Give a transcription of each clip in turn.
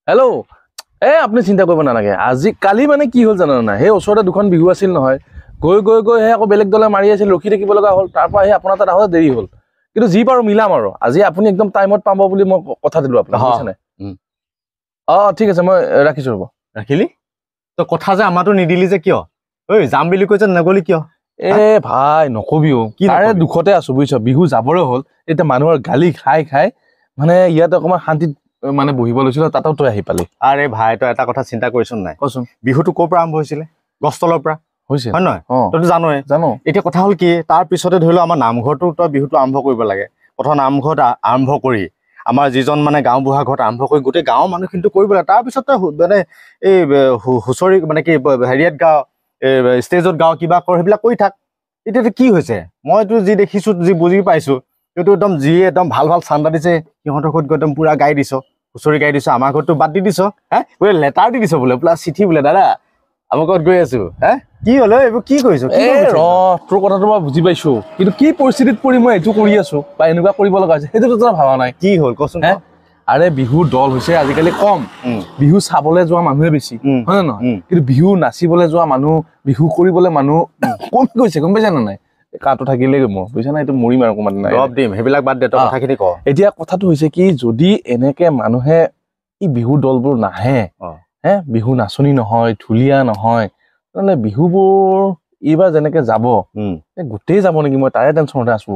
hello' আপুনি চিন্তা কৰিব নালাগে আজি কালি মানে কি হ'ল জানো না সেই ওচৰতে দুখন বিহু আছিল নহয় গৈ গৈ গৈ সেই আকৌ বেলেগ দলে মাৰি আছিল ৰখি থাকিব লগা হ'ল তাৰ পৰা সেই আপোনাৰ তাত আহোঁতে দেৰি হ'ল কিন্তু যি পাৰো মিলাম আৰু আজি আপুনি একদম টাইমত পাব বুলি মই কথা দিলোঁ আপোনাক বুজিছেনে ঠিক আছে মই ৰাখিছোঁ ৰ'ব ৰাখিলি তই কথা যে আমাৰতো নিদিলি যে কিয় ঐ যাম বুলি কৈছে নগলি কিয় ভাই নকবিও তাৰে দুখতে আছো বুজিছ বিহু যাবৰে হ'ল এতিয়া মানুহৰ গালি খাই খাই মানে ইয়াতে অকণমান শান্তিত মানে বহিব লৈছিল তাতো তই আহি পালি আৰে ভাই তই এটা কথা চিন্তা কৰিছোন নাই কচোন বিহুটো ক'ৰ পৰা আৰম্ভ হৈছিলে গছতলৰ পৰা হৈছে হয় নহয় তইতো জানোৱে জানো এতিয়া কথা হ'ল কি তাৰ পিছতে ধৰি লও আমাৰ নামঘৰটো তই বিহুটো আৰম্ভ কৰিব লাগে প্ৰথম নামঘৰত আৰম্ভ কৰি আমাৰ যিজন মানে গাঁওবুঢ়া ঘৰত আৰম্ভ কৰি গোটেই গাঁৱৰ মানুহখিনিতো কৰিব লাগে তাৰপিছত তই মানে এই হুঁচৰি মানে কি হেৰিয়াত গাঁও ষ্টেজত গাঁও কিবা কৰ সেইবিলাক কৰি থাক এতিয়াতো কি হৈছে মইতো যি দেখিছো যি বুজি পাইছো এইটো একদম যিয়ে একদম ভাল ভাল চান্দা দিছে সিহঁতৰ ঘৰত গৈ একদম পুৰা গাই দিছ হুঁচৰি গাই দিছ আমাৰ ঘৰততো বাদ দি দিছ বোলে লেটাৰ দি দিছ বোলে বোলে চিঠি বোলে দাদা আমাৰ ঘৰত গৈ আছো কি হলো এইবোৰ কি কৰিছো তোৰ কথাটো মই বুজি পাইছো কিন্তু কি পৰিস্থিতিত পৰি মই এইটো কৰি আছো বা এনেকুৱা কৰিব লগা হৈছে সেইটোতো তই ভাবা নাই কি হ'ল কচোন আৰে বিহু দল হৈছে আজিকালি কম বিহু চাবলৈ যোৱা মানুহে বেছি হয় নে নহয় কিন্তু বিহু নাচিবলৈ যোৱা মানুহ বিহু কৰিবলৈ মানুহ কমি গৈছে গম পাইছা নে নাই কাটো থাকিলে মোৰ বুজিছা নাই এইটো মৰিম আৰু অকণমান নাই দিম সেইবিলাক বাদ দে তই কথাখিনি ক এতিয়া কথাটো হৈছে কি যদি এনেকে মানুহে এই বিহু দলবোৰ নাহে বিহু নাচনি নহয় ঢুলীয়া নহয় নহ'লে বিহুবোৰ এইবাৰ যেনেকে যাব গোটেই যাব নেকি মই তাৰে টেনশ্যনতে আছো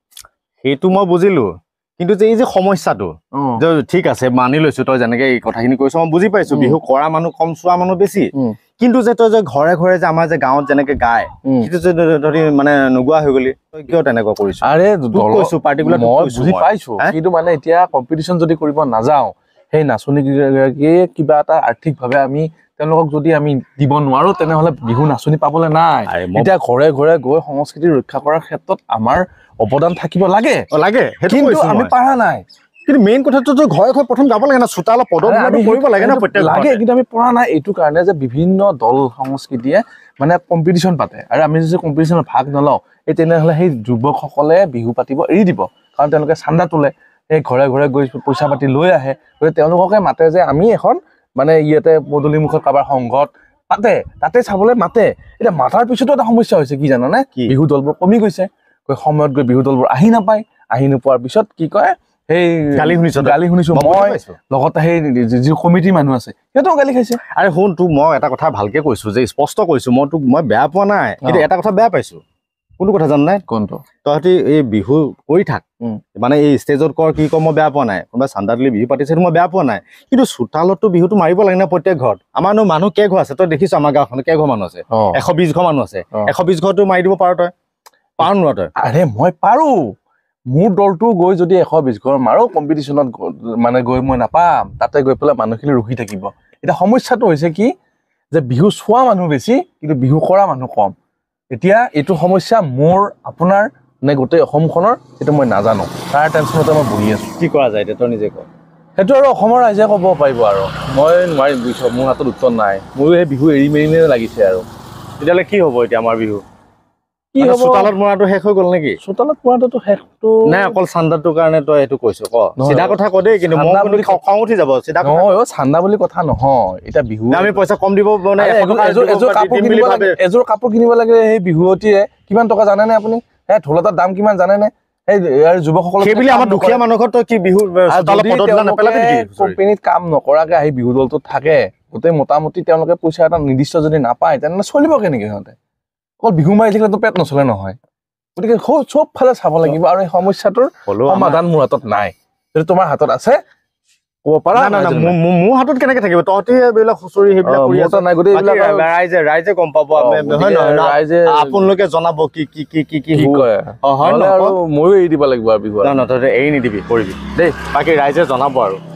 সেইটো মই বুজিলো কিন্তু যে এই যে সমস্যাটো ঠিক আছে মানি লৈছো তই যেনেকে এই কথাখিনি কৈছ মই বুজি পাইছো বিহু কৰা মানুহ কম চোৱা মানুহ বেছি কিন্তু যে তই যে ঘৰে ঘৰে যে আমাৰ যে গাঁৱত যেনেকে গায় সেইটো যে ধৰি মানে নোগোৱা হৈ গলি তই কিয় তেনেকুৱা কৰিছ আৰে কৈছো পাৰ্টিকুলাৰ মই বুজি পাইছো কিন্তু মানে এতিয়া কম্পিটিশ্যন যদি কৰিব নাযাওঁ সেই নাচনী গৰাকীয়ে কিবা এটা আৰ্থিকভাৱে আমি তেওঁলোকক যদি আমি দিব নোৱাৰো তেনেহ'লে বিহু নাচনী পাবলৈ নাই এতিয়া ঘৰে ঘৰে গৈ সংস্কৃতি ৰক্ষা কৰাৰ ক্ষেত্ৰত আমাৰ অৱদান থাকিব লাগে কিন্তু আমি পাৰা নাই কিন্তু মেইন কথাটো ঘৰে ঘৰে প্ৰথম যাব লাগে না চোতালত পদবি কৰিব লাগে না প্ৰত্যেক লাগে কিন্তু আমি পৰা নাই এইটো কাৰণে যে বিভিন্ন দল সংস্কৃতিয়ে মানে কম্পিটিশ্যন পাতে আৰু আমি যদি কম্পিটিশ্যনত ভাগ নলওঁ তেনেহ'লে সেই যুৱকসকলে বিহু পাতিব এৰি দিব কাৰণ তেওঁলোকে চান্দা তোলে সেই ঘৰে ঘৰে গৈ পইচা পাতি লৈ আহে গতিকে তেওঁলোককে মাতে যে আমি এখন মানে ইয়াতে পদূলিমুখত কাৰোবাৰ সংঘত পাতে তাতে চাবলৈ মাতে এতিয়া মাতাৰ পিছতো এটা সমস্যা হৈছে কি জানানে বিহু দলবোৰ কমি গৈছে সময়ত গৈ বিহু দলবোৰ আহি নাপায় আহি নোপোৱাৰ পিছত কি কয় সেই গালি শুনিছো মই লগতে সেই যি কমিটিৰ মানুহ আছে সিহঁতেও গালি খাইছে আৰে শুন তোক মই এটা কথা ভালকে কৈছো যে স্পষ্ট কৈছো মই বেয়া পোৱা নাই কিন্তু এটা কথা বেয়া পাইছো কোনটো কথা জান নাই কোনটো তহঁতি এই বিহু কৰি থাক মানে এই ষ্টেজত কৰ কি কৰ মই বেয়া পোৱা নাই কোনোবা চান্দা দিলি বিহু পাতিছে মই বেয়া পোৱা নাই কিন্তু চোতালততো বিহুটো মাৰিব লাগে না প্ৰত্যেক ঘৰত আমাৰনো মানুহ কেই ঘৰ আছে তই দেখিছ আমাৰ গাঁওখনত কেই ঘৰ মানুহ আছে 120 ঘৰ মানুহ আছে 120 ঘৰটো মাৰি দিব পাৰ তই পাৰ নোৱাৰ তই আৰে মই পাৰো মোৰ দলটো গৈ যদি 120 ঘৰ মাৰো কম্পিটিশ্যনত মানে গৈ মই নাপাম তাতে গৈ পেলাই মানুহখিনি ৰখি থাকিব এতিয়া সমস্যাটো হৈছে কি যে বিহু চোৱা মানুহ বেছি কিন্তু বিহু কৰা মানুহ কম এতিয়া এইটো সমস্যা মোৰ আপোনাৰ নে গোটেই অসমখনৰ সেইটো মই নাজানো তাৰ টেনশ্যনতে মই বহি আছো কি কৰা যায় এতিয়া তই নিজে ক সেইটো আৰু অসমৰ ৰাইজে ক'ব পাৰিব আৰু মই নোৱাৰিম বুজিছ মোৰ হাতত উত্তৰ নাই ময়ো সেই বিহু এৰি মেৰি লাগিছে আৰু তেতিয়াহ'লে কি হ'ব এতিয়া আমাৰ বিহু চোতালত মৰাটো শেষ হৈ গ'ল নেকি চোতালত মৰাটো শেষটো নাই অকল চান্দাটোৰ কাৰণে তই এইটো কৈছ ক চিধা কথা ক দেই কিন্তু মই খং উঠি যাব চিধা নহয় চান্দা বুলি কথা নহয় এতিয়া বিহু আমি পইচা কম দিব মানে এযোৰ কাপোৰ কিনিব লাগে সেই বিহুৱতীয়ে কিমান টকা জানেনে আপুনি সেই ঢোল এটাৰ দাম কিমান জানেনে সেই যুৱকসকল সেইবুলি আমাৰ দুখীয়া মানুহৰ ঘৰত তই কি বিহু কোম্পানীত কাম নকৰাকে আহি বিহু দলটোত থাকে গোটেই মোটামুটি তেওঁলোকে পইচা এটা নিৰ্দিষ্ট যদি নাপায় তেনেহ'লে চলিব কেনেকে সিহঁতে অকল বিহু মাৰি থাকিলেতো পেট নচলে নহয় গতিকে চব ফালে চাব লাগিব আৰু এই সমস্যাটোৰ সমাধান মোৰ হাতত নাই যদি তোমাৰ হাতত আছে ক'ব পাৰা মোৰ হাতত কেনেকে থাকিব তহঁতি এইবিলাক হুঁচৰি সেইবিলাক কৰি আছ নাই গোটেই এইবিলাক ৰাইজে গম পাব ৰাইজে আপোনালোকে জনাব কি কি কি কি কি কয় আৰু ময়ো এৰি দিব লাগিব আৰু বিহু তহঁতি এৰি নিদিবি কৰিবি দেই বাকী ৰাইজে জনাব আৰু